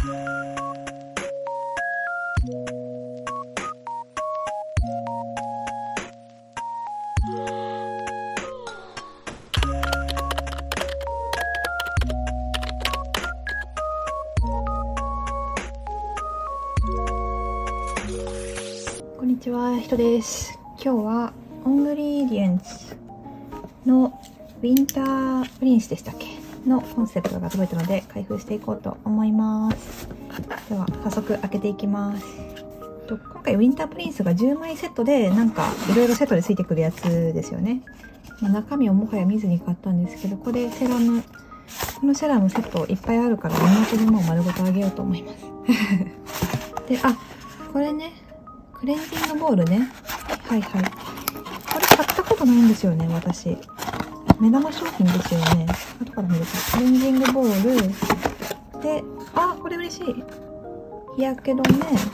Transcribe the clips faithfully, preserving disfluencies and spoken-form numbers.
こんにちは、ひとです。今日はオングリーディエンツのウィンタープリンスでしたっけのコンセプトが届いたので開封していこうと思います。では早速開けていきます。と今回ウィンタープリンスがじゅうまいセットでなんかいろいろセットでついてくるやつですよね。まあ、中身をもはや見ずに買ったんですけど、これセラムこのセラムセットいっぱいあるから妹にもう丸ごとあげようと思いますで、あ、これね、クレンジングボールね。はいはい。これ買ったことないんですよね、私。目玉商品ですよね。後から見ると。クレンジングボール。で、あ、これ嬉しい。日焼け止め。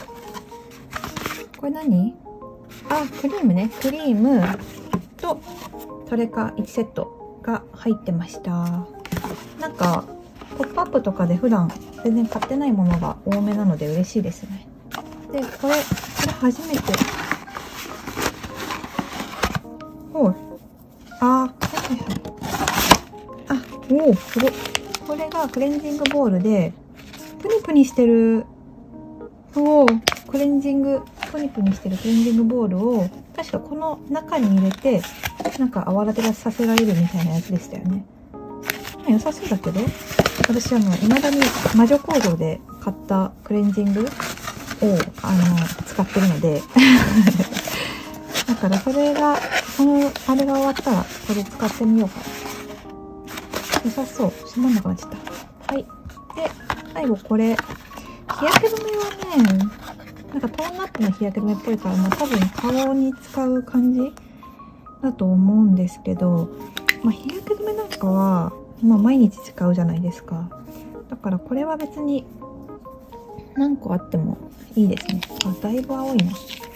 これ何？あ、クリームね。クリームとトレカいちセットが入ってました。なんか、ポップアップとかで普段全然買ってないものが多めなので嬉しいですね。で、これ、これ初めて。おい。あー、はいはいはい。あ、おお、すごい。これがクレンジングボールで、プニプニしてる、おお、クレンジング、プニプニしてるクレンジングボールを、確かこの中に入れて、なんか泡立てがさせられるみたいなやつでしたよね。良さそうだけど、私あの、未だに魔女工場で買ったクレンジングを、あの、使ってるので、だからそれが、その、あれが終わったら、これ使ってみようかな。良さそう。閉まんなくなっちゃった。はい。で、最後これ、日焼け止めはね、なんかトーンアップの日焼け止めっぽいから、まあ多分顔に使う感じだと思うんですけど、まあ日焼け止めなんかは、まあ毎日使うじゃないですか。だからこれは別に何個あってもいいですね。あ、だいぶ青いな。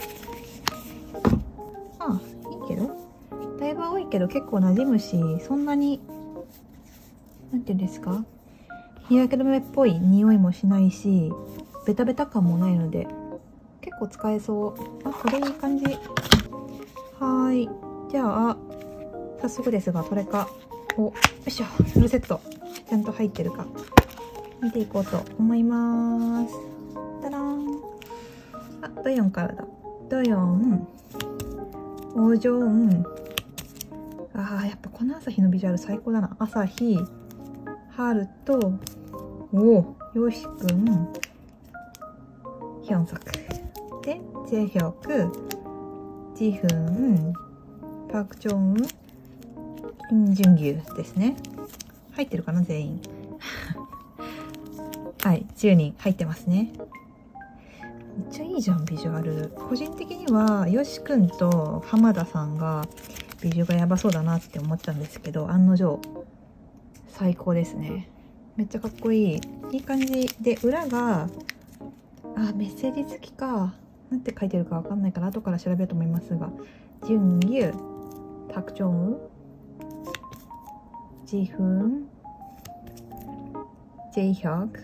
ああ、いいけど。だいぶ青いけど結構馴染むし、そんなに、なんていうんですか？日焼け止めっぽい匂いもしないし、ベタベタ感もないので、結構使えそう。あ、これいい感じ。はーい。じゃあ、早速ですが、トレカを、よいしょ、フルセット。ちゃんと入ってるか。見ていこうと思います。たらーん。あ、ドヨンからだ。ドヨン。おジョン。ああ、やっぱこの朝日のビジュアル最高だな。朝日、ハルと、おお、ヨシくん、ヒョンソク。で、ジェヒョク、ジフン、パクチョン、インジュンギュですね。入ってるかな、全員。はい、じゅうにん入ってますね。めっちゃいいじゃん、ビジュアル。個人的には、よしくんと浜田さんが、ビジュがやばそうだなって思ったんですけど、案の定、最高ですね。めっちゃかっこいい。いい感じで、裏が、あ、メッセージ付きか。なんて書いてるかわかんないから、後から調べようと思いますが、ジュンギュ、パクチョンウ、ジフン、ジェイヒョク、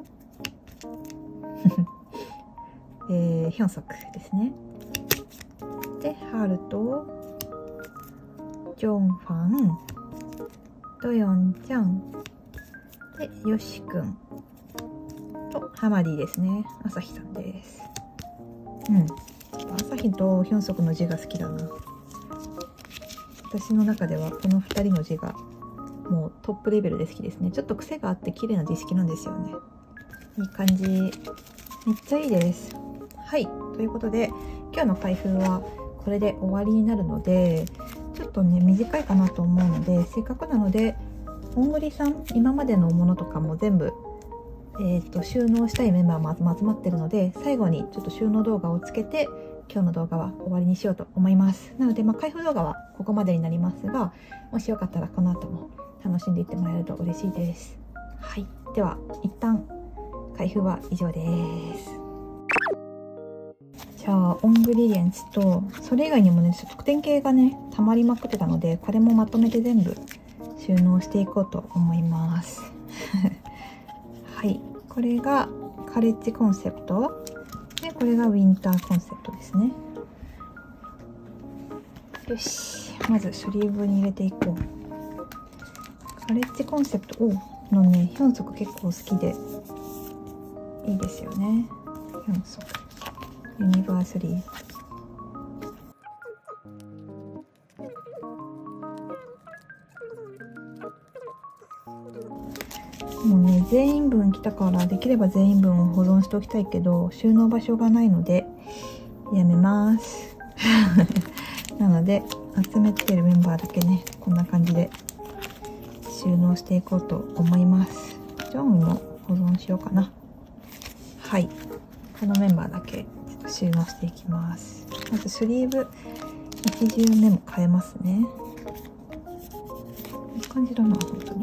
えー、ヒョンソクですね。で、ハルと、ジョンファン、ドヨンちゃん、で、ヨシくんとハマディですね。朝日さんです。うん。朝日とヒョンソクの字が好きだな。私の中ではこのふたりの字がもうトップレベルで好きですね。ちょっと癖があって綺麗な字式なんですよね。いい感じ。めっちゃいいです。はい。ということで、今日の開封はこれで終わりになるので、ちょっとね、短いかなと思うので、せっかくなので、オングリさん、今までのものとかも全部、えっと、収納したいメンバーも集まってるので、最後にちょっと収納動画をつけて、今日の動画は終わりにしようと思います。なので、まあ、開封動画はここまでになりますが、もしよかったらこの後も楽しんでいってもらえると嬉しいです。はい。では、一旦、開封は以上です。じゃあ、オングリディエンツと、それ以外にもね、特典系がね、溜まりまくってたので、これもまとめて全部収納していこうと思います。はい。これが、 カレッジコンセプトで、これがウィンターコンセプトですね。よし、まずスリーブに入れていこう。カレッジコンセプトのね、ヒョンソク結構好きでいいですよね。ヒョンソクユニバーサリー。もうね、全員分来たからできれば全員分を保存しておきたいけど、収納場所がないのでやめますなので集めてるメンバーだけね、こんな感じで収納していこうと思います。ジョンも保存しようかな。はい、このメンバーだけ収納していきます。まずスリーブいちじゅうめも変えますね。いい感じだな、本当に。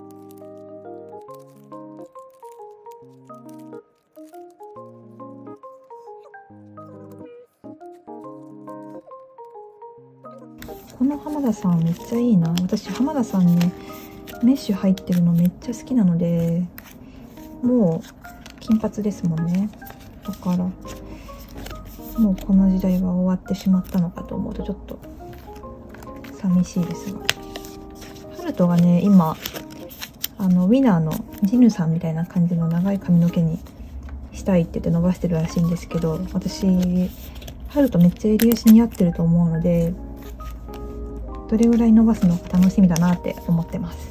この浜田さんめっちゃいいな。私浜田さんね、メッシュ入ってるのめっちゃ好きなので、もう金髪ですもんね。だからもうこの時代は終わってしまったのかと思うとちょっと寂しいですが、ハルトがね今あのウィナーのジヌさんみたいな感じの長い髪の毛にしたいって言って伸ばしてるらしいんですけど、私ハルトめっちゃ襟足似合ってると思うので、どれぐらい伸ばすのか楽しみだなって思ってます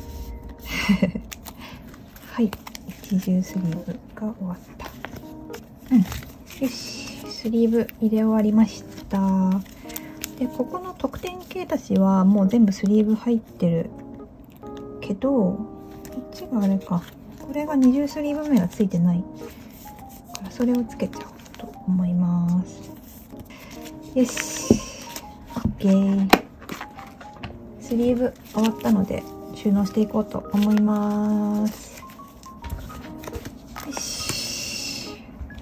はい、一重スリーブが終わった。うん、よし、スリーブ入れ終わりました。で、ここの特典系たちはもう全部スリーブ入ってるけど、こっちがあれか、これが二重スリーブ目がついてないからそれをつけちゃおうと思います。よし、 OK。スリーブ終わったので収納していこうと思います。よし、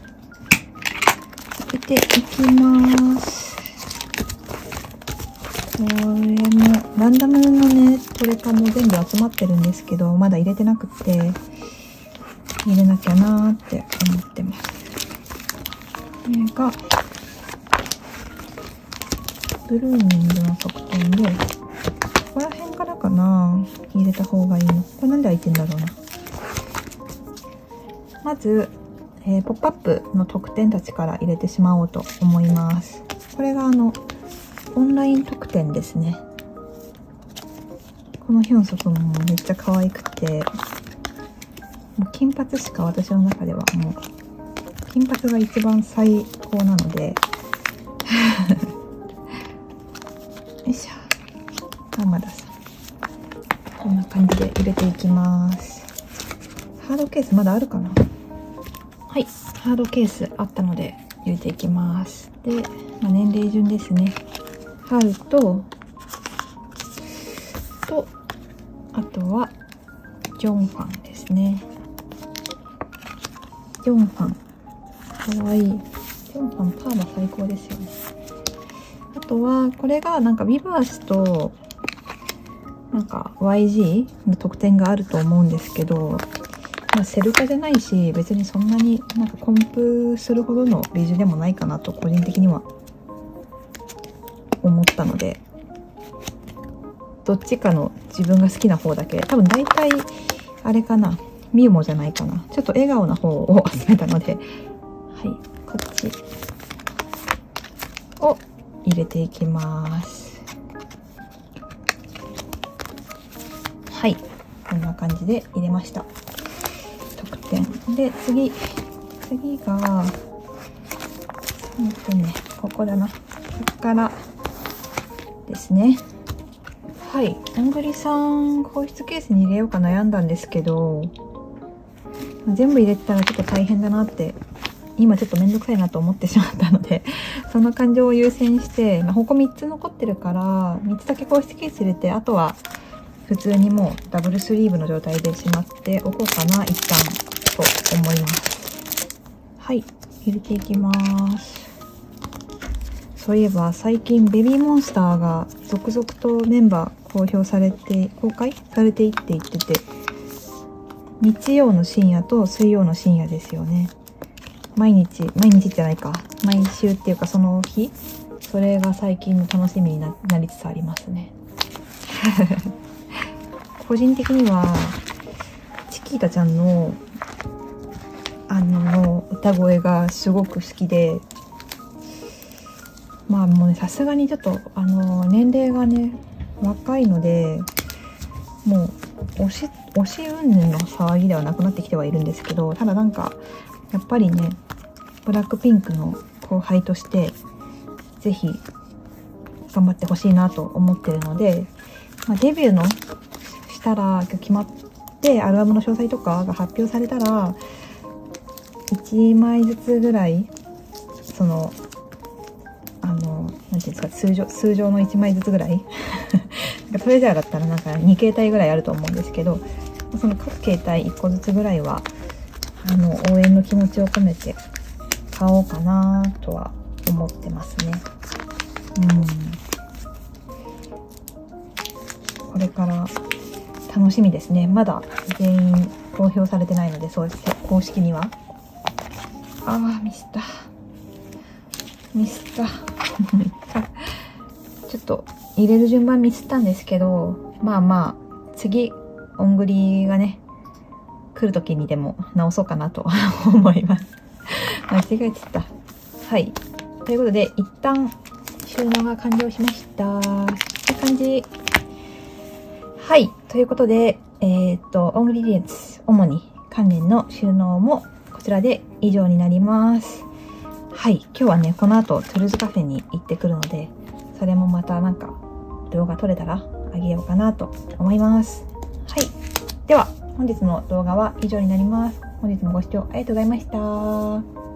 開けていきます。これもランダムのねトレカも全部集まってるんですけど、まだ入れてなくって入れなきゃなーって思ってます。これがブルーミングの特典で、ここら辺からかな、入れた方がいいの。これなんで開いてんだろうな。まず、えー、ポップアップの特典たちから入れてしまおうと思います。これがあのオンライン特典ですね。このヒョンソクもめっちゃ可愛くて、もう金髪しか私の中ではもう金髪が一番最高なのでよいしょ。浜田さん、こんな感じで入れていきます。ハードケースまだあるかな。はい、ハードケースあったので入れていきます。で、まあ、年齢順ですね。ハルととあとはジョンファンですね。ジョンファンかわいい。ジョンファンパーマ最高ですよね。あとはこれがなんかビバースとなんか ワイジー の特典があると思うんですけど、まあ、セルカじゃないし別にそんなになんかコンプするほどのビジュでもないかなと個人的には思ったので、どっちかの自分が好きな方だけ、多分大体あれかな、ミューモじゃないかな、ちょっと笑顔な方を集めたので、はい、こっちを入れていきます。はい、こんな感じで入れました。特典で、次次がうんとねここだな、ここからですね。はい、どんぐりさん放出ケースに入れようか悩んだんですけど、全部入れてたらちょっと大変だなって、今ちょっとめんどくさいなと思ってしまったのでその感情を優先して、まあ、ここみっつ残ってるからみっつだけ放出ケース入れて、あとは普通にもうダブルスリーブの状態でしまっておこうかな一旦と思います。はい、入れていきます。そういえば最近ベビーモンスターが続々とメンバー公表されて公開されていって言ってて、日曜の深夜と水曜の深夜ですよね。 毎日、毎日じゃないか。毎週っていうかその日、それが最近の楽しみに な, なりつつありますね。個人的には、チキータちゃんの、あの、歌声がすごく好きで、まあもうね、さすがにちょっと、あの、年齢がね、若いので、もう、推し、推し云々の騒ぎではなくなってきてはいるんですけど、ただなんか、やっぱりね、ブラックピンクの後輩として、ぜひ、頑張ってほしいなと思ってるので、まあ、デビューのしたら、決まって、アルバムの詳細とかが発表されたら、いちまいずつぐらい、その、あの、なんていうんですか、通常、通常のいちまいずつぐらいトレジャーだったらなんかに形態ぐらいあると思うんですけど、その各形態いっこずつぐらいは、あの、応援の気持ちを込めて買おうかなとは思ってますね。うん。これから楽しみですね。まだ全員公表されてないので、そうです。公式には。ああ、ミスった。ミスった。ちょっと入れる順番ミスったんですけど、まあまあ、次、オングリがね、来る時にでも直そうかなと思います。間違えてた。はい。ということで、一旦収納が完了しました。こんな感じ。はい。ということで、えー、っと、オングリディエンツ、主に関連の収納もこちらで以上になります。はい。今日はね、この後、トゥルーズカフェに行ってくるので、それもまたなんか動画撮れたらあげようかなと思います。はい。では、本日の動画は以上になります。本日もご視聴ありがとうございました。